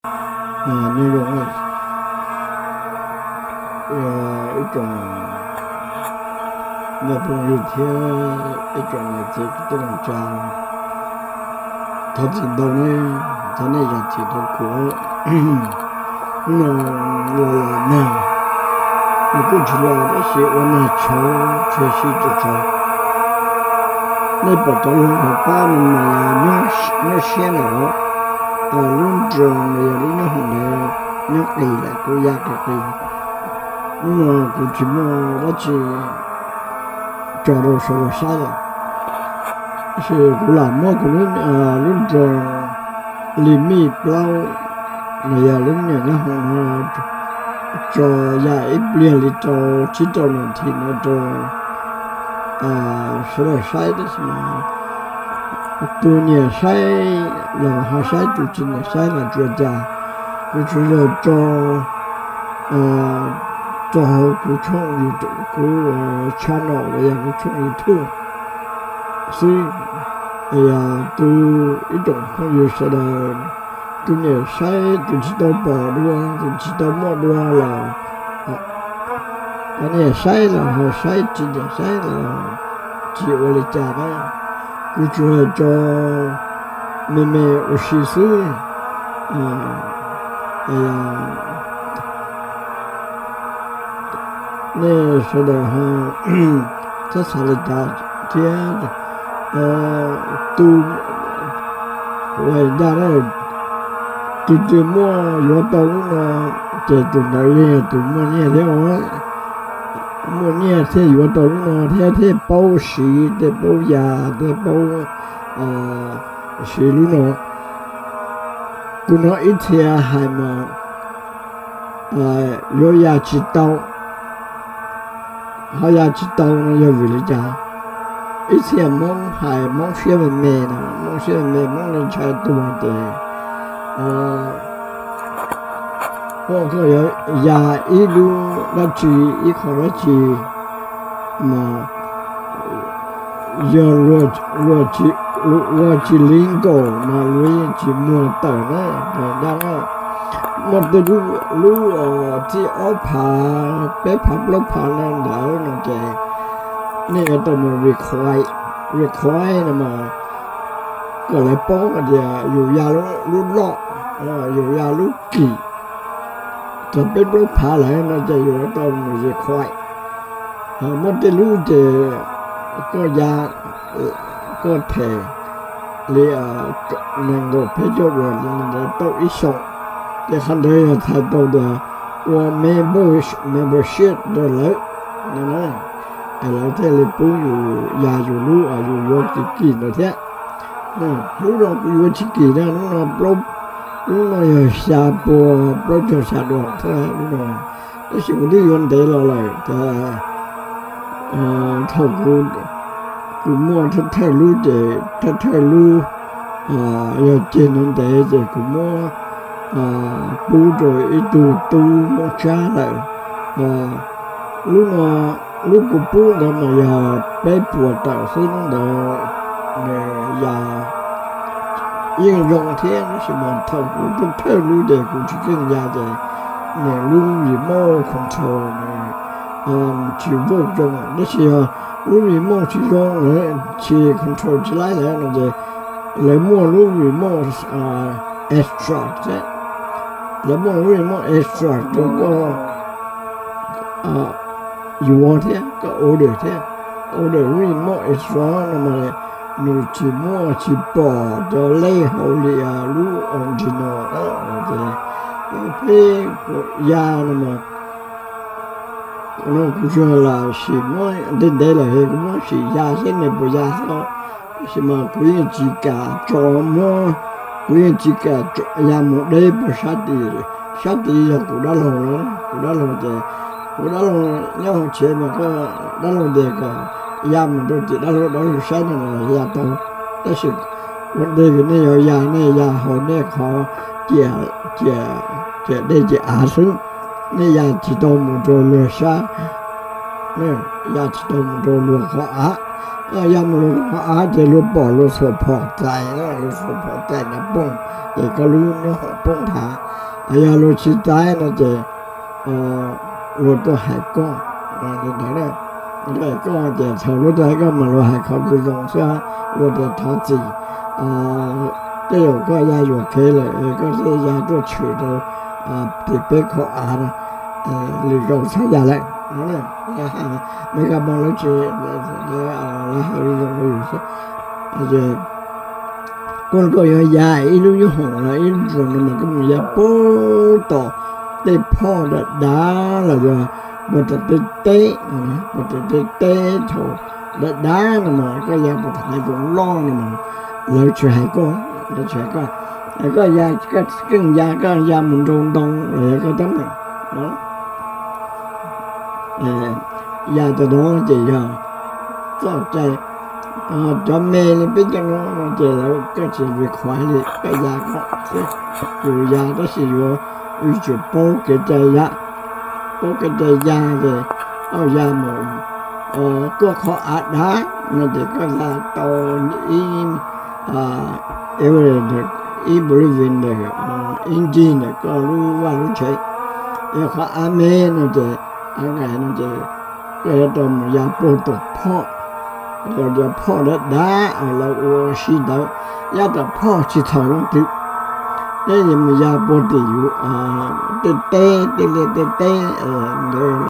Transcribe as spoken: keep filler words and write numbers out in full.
à như rồi ít trong nhà bông như thế ít trong này thì cái đồng trang thật sự đâu này thế này là chỉ đâu của nó là nào nó cũng chỉ là đó sẽ ôn lại cháu chơi sĩ cho cháu nên bắt đầu học ba mình mà nhớ nhớ xe nào ở luôn trường này lúc nó hôm nay nhớ kỳ là cô gia cái kỳ nhưng mà cũng chỉ mà đó chỉ cho đồ số là sai rồi thì cũng làm mà cũng luôn luôn trường limi bao này là lúc này nó không cho gia ít liền thì cho chỉ cho nó thì nó cho à số là sai đấy mà tôi nhớ sai là họ sai tôi chỉ là sai là chuyện ra tôi chỉ là cho à cho họ cũng chọn YouTube của channel và nhà cũng chọn YouTube所以哎呀都一种朋友说的都nhớ sai tôi chỉ tao bỏ luôn tôi chỉ tao mua luôn là anh ấy sai là họ sai chỉ là sai là chỉ ở lại trả đấy cứ cho cho mẹ mẹ ở xí xứ à à nè sau đó họ rất là lại trả thì à tu vậy ra đó tu tu mua yếu tố nó để tu nói tu mua nhẹ thế mà mua nhẹ thế yếu tố nó thế thế bao xí thế bao già thế bao à xí luôn nó cứ nói ít thế hay mà à yếu già chỉ tao họ già chỉ tao nó yếu vì lý do ít thế mong hay mong phía bên mẹ nó mong phía bên mẹ mong lên chơi tu thế ờ我个有呀一路那去一口那去嘛要落落去落落去领导嘛落去摸到呢然后摸的路路哦ที่เอาผ่าไปพับลบผ่านั่นแล้วนั่นแกนี่ก็ต้องมา require require นะมาก็เลยป้องกันเดียวอยู่ยาลุ่นเลาะอยู่ยาลูกกี่จะเป็นรถพาอะไรน่าจะอยู่ตรงนี้ค่อยมันจะรู้เจก็ยาก็เทเรียนังก็เพชรรถนั่นโตอีสองแต่คันเดียวถ้าโตเดียวว่า member membership เดือดเลยนั่นแหละไอ้เราเทเลปูอยู่ยาอยู่รู้อายุยกจิกี่นะเท่นั่นรู้เราอยู่จิกี่นะน้องเราปลุกlúc nào xa bò bớt cho xa được thế lúc nào cái sự đi vấn đề là lại thì thầu cũng cũng mua thắt thắt lú để thắt thắt lú giờ trên vấn đề thì cũng mua bù rồi ít tu tu mua cha lại lúc nào lúc cũng bù đó mà giờ bé bùa tạo sinh đó để giờ nhưng rộng thế nó sẽ mình thầu cũng rất thơ lưu để cũng chỉ cần nhà để nè luôn vì mô control này chỉ vô rộng nó chỉ luôn vì mô chỉ rộng này chỉ control chỉ lại là nó để lấy mua luôn vì mô extract thế lấy mua luôn vì mô extract cho có yếu thế có order thế order luôn vì mô extract nó mà người chỉ mua chỉ bỏ cho lấy hậu lìa lú original đó thì cái da mà nó cũng cho là chỉ mua đến đây là hệ cũng mua chỉ da thế này bộ da sao chỉ mà quý chỉ cả cho mua quý chỉ cả da một đây bộ sát đi sát đi là cũng đã lâu rồi cũng đã lâu rồi cũng đã lâu nhau chuyện mà có đã lâu rồi cả ya mình đôi chỉ đã lâu đó là sai này là ya to đó sự vấn đề cái này ở ya này ya họ này họ chè chè chè đây chè à xuống này ya chỉ to một trò lừa sa này ya chỉ to một trò lừa họ á ờ yam lu á chỉ lu bỏ lu sụp phọtใจแล้วlu sụp phọtใจนะป้งแต่ก็รู้เนี่ยหอป้งถาอายาลูชิตายนะเจเอ่อลูตัวหายก้อนนะเดี๋ยวเนี่ยเดี๋ยวก็เจชาวลูตัวก็มาลูหายเขาจะลงซะลูตัวท้อจีอ่า这有个也有开了，有个是也都取的啊，特别可爱的，呃，里头参加来，好嘞，也还没个帮人去，那那啊，然后有个有些，而且。con có giờ dài ilu như hổ là ilu rồi mà cũng giờ bố tổ để phò đã đá là giờ một trận tê tê một trận tê tê thổ đã đá là mà cái giờ một thằng cũng lo là mà lợi chuyện hay có lợi chuyện có có giờ cái cái giờ cái giờ mình rung đông rồi cái tấm này đó giờ từ đó chỉ giờ có chạy cho mẹ lên bên trong nó chỉ là cái chỉ việc khoái đi cái giá có dù giá đó chỉ có ưu chủ bố cái trái giá bố cái trái giá thì ở giá một ờ có khó ác đá nên thì có là tàu im à everything im breathing được engine được có lưu qua lưu chạy giờ khó ác mẹ nên thì anh ngày nên thì cái đó mà giá bố tổ phó rồi giờพ่อđã đá ở là ô xí đó, giờ đóพ่อchỉ thở lông tự, đây là mình giờ bố tự à tê tê tê tê tê tê